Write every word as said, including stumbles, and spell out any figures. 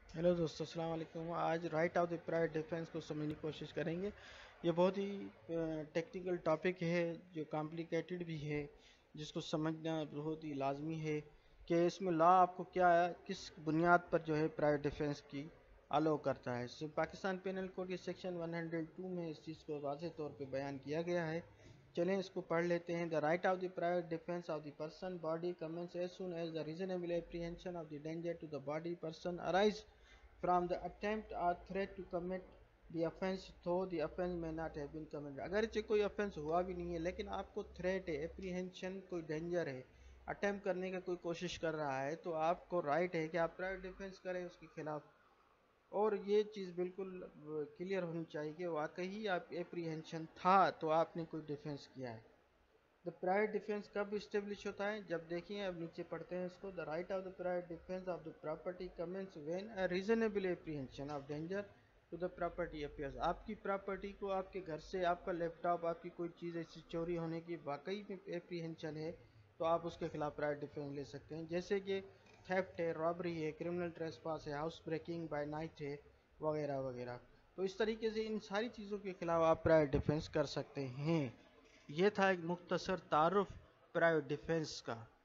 Hello दोस्तों, अस्सलाम वालेकुम। आज right of the private defence को समझने की कोशिश करेंगे। ये बहुत ही टेक्निकल टॉपिक है जो कॉम्प्लिकेटेड भी है, जिसको समझना बहुत ही लाजमी है कि इसमें लॉ आपको क्या किस बुनियाद पर जो है प्राइवेट डिफेंस की अलो करता है। सो पाकिस्तान पेनल कोड के सेक्शन एक सौ दो में इस चीज़ को वाज़ेह तौर पे बयान किया गया है। चलें इसको पढ़ लेते हैं। The right of the private defence of the person body commences as soon as the reasonable apprehension of the danger to the body person arise from the attempt or threat to commit the offense though the offense may not have been committed। अगर चे कोई offense हुआ भी नहीं है लेकिन आपको threat है, एप्रीहेंशन, कोई डेंजर है, अटेम्प्ट करने का कोई कोशिश कर रहा है, तो आपको राइट है कि आप प्राइवेट डिफेंस करें उसके खिलाफ। और ये चीज़ बिल्कुल क्लियर होनी चाहिए कि वाकई आप एप्रीहेंशन था तो आपने कोई डिफेंस किया है। द प्राइवेट डिफेंस कब इस्टेब्लिश होता है? जब देखिए, अब नीचे पढ़ते हैं इसको। The right of the private defence of the property commences when a reasonable apprehension of danger to the property appears. आपकी प्रॉपर्टी को, आपके घर से आपका लैपटॉप, आपकी कोई चीज़ ऐसी चोरी होने की वाकई में एप्रीहेंशन है तो आप उसके खिलाफ प्राइवेट डिफेंस ले सकते हैं। जैसे कि थेफ्ट है, रॉबरी है, क्रिमिनल ट्रेसपास है, हाउस ब्रेकिंग बाय नाइट है, वगैरह वगैरह। तो इस तरीके से इन सारी चीज़ों के खिलाफ आप प्राइवेट डिफेंस कर सकते हैं। ये था एक मुख्तसर तारुफ प्राइवेट डिफेंस का।